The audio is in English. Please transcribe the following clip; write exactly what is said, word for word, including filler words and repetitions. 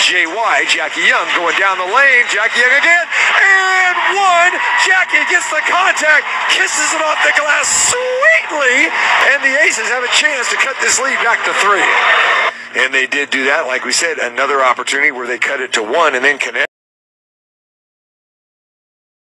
J Y. Jackie Young going down the lane. Jackie Young again. And one. Jackie gets the contact. Kisses it off the glass sweetly. And the Aces have a chance to cut this lead back to three. And they did do that. Like we said, another opportunity where they cut it to one and then connect.